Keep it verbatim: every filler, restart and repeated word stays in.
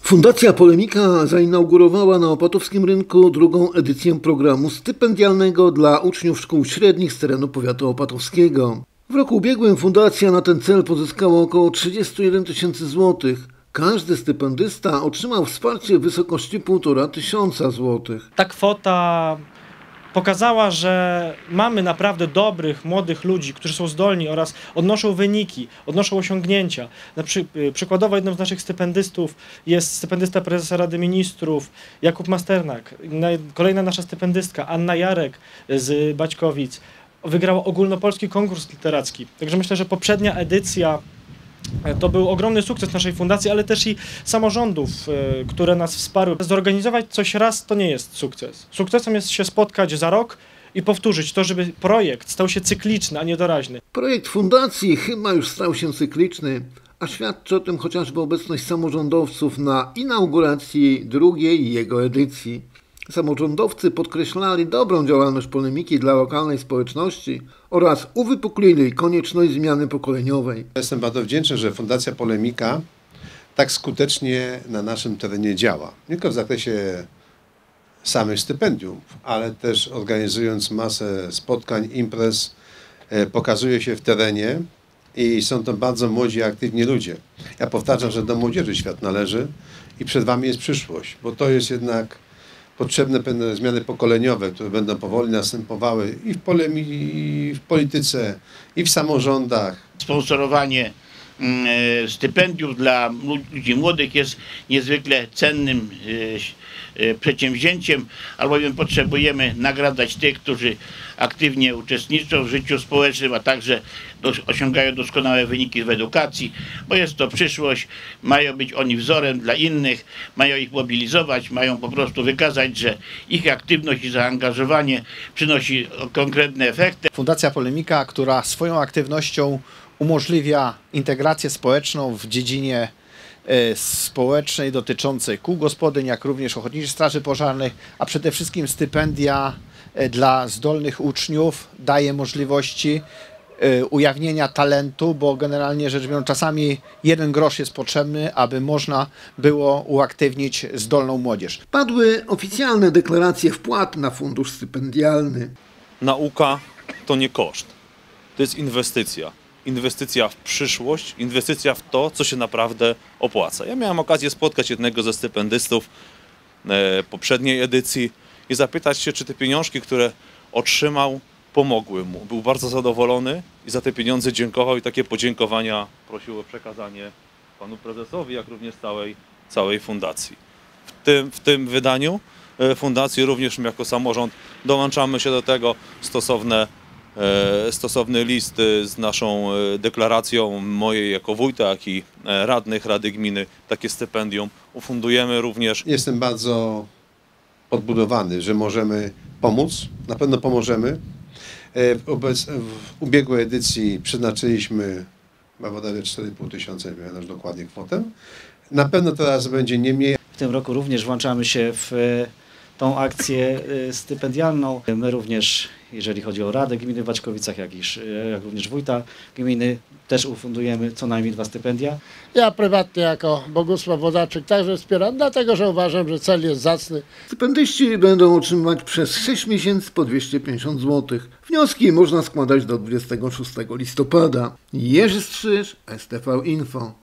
Fundacja Polemika zainaugurowała na Opatowskim Rynku drugą edycję programu stypendialnego dla uczniów szkół średnich z terenu powiatu opatowskiego. W roku ubiegłym fundacja na ten cel pozyskała około trzydzieści jeden tysięcy złotych. Każdy stypendysta otrzymał wsparcie w wysokości półtora tysiąca złotych. Ta kwota pokazała, że mamy naprawdę dobrych, młodych ludzi, którzy są zdolni oraz odnoszą wyniki, odnoszą osiągnięcia. Na przy, przykładowo jednym z naszych stypendystów jest stypendysta prezesa Rady Ministrów Jakub Masternak. Kolejna nasza stypendystka Anna Jarek z Baćkowic wygrała ogólnopolski konkurs literacki. Także myślę, że poprzednia edycja to był ogromny sukces naszej fundacji, ale też i samorządów, które nas wsparły. Zorganizować coś raz to nie jest sukces. Sukcesem jest się spotkać za rok i powtórzyć to, żeby projekt stał się cykliczny, a nie doraźny. Projekt fundacji chyba już stał się cykliczny, a świadczy o tym chociażby obecność samorządowców na inauguracji drugiej jego edycji. Samorządowcy podkreślali dobrą działalność Polemiki dla lokalnej społeczności oraz uwypuklili konieczność zmiany pokoleniowej. Jestem bardzo wdzięczny, że Fundacja Polemika tak skutecznie na naszym terenie działa. Nie tylko w zakresie samych stypendiów, ale też organizując masę spotkań, imprez, pokazuje się w terenie i są to bardzo młodzi, aktywni ludzie. Ja powtarzam, że do młodzieży świat należy i przed wami jest przyszłość, bo to jest jednak potrzebne pewne zmiany pokoleniowe, które będą powoli następowały i w, polemi, i w polityce, i w samorządach. Sponsorowanie y, stypendiów dla ludzi młodych jest niezwykle cennym y, y, przedsięwzięciem, albowiem potrzebujemy nagradzać tych, którzy aktywnie uczestniczą w życiu społecznym, a także dos osiągają doskonałe wyniki w edukacji, bo jest to przyszłość, mają być oni wzorem dla innych, mają ich mobilizować, mają po prostu wykazać, że ich aktywność i zaangażowanie przynosi konkretne efekty. Fundacja Polemika, która swoją aktywnością umożliwia integrację społeczną w dziedzinie społecznej dotyczącej kół gospodyń, jak również Ochotniczej Straży Pożarnej, a przede wszystkim stypendia dla zdolnych uczniów, daje możliwości ujawnienia talentu, bo generalnie rzecz biorąc czasami jeden grosz jest potrzebny, aby można było uaktywnić zdolną młodzież. Padły oficjalne deklaracje wpłat na fundusz stypendialny. Nauka to nie koszt, to jest inwestycja. Inwestycja w przyszłość, inwestycja w to, co się naprawdę opłaca. Ja miałem okazję spotkać jednego ze stypendystów e, poprzedniej edycji i zapytać się, czy te pieniążki, które otrzymał, pomogły mu. Był bardzo zadowolony i za te pieniądze dziękował i takie podziękowania prosił o przekazanie panu prezesowi, jak również całej, całej fundacji. W tym, w tym wydaniu fundacji również my jako samorząd dołączamy się do tego. Stosowne, stosowny list z naszą deklaracją mojej jako wójta, jak i radnych Rady Gminy, takie stypendium ufundujemy również. Jestem bardzo podbudowany, że możemy pomóc, na pewno pomożemy. W, obec, w ubiegłej edycji przeznaczyliśmy chyba cztery i pół tysiąca, nie wiem dokładnie kwotę. Na pewno teraz będzie nie mniej. W tym roku również włączamy się w tą akcję stypendialną. My również, jeżeli chodzi o Radę Gminy w Baćkowicach, jak, iż, jak również wójta gminy, też ufundujemy co najmniej dwa stypendia. Ja prywatnie jako Bogusław Wodaczyk także wspieram, dlatego że uważam, że cel jest zacny. Stypendyści będą otrzymywać przez sześć miesięcy po dwieście pięćdziesiąt złotych. Wnioski można składać do dwudziestego szóstego listopada. Jerzy Strzyż, S T V Info.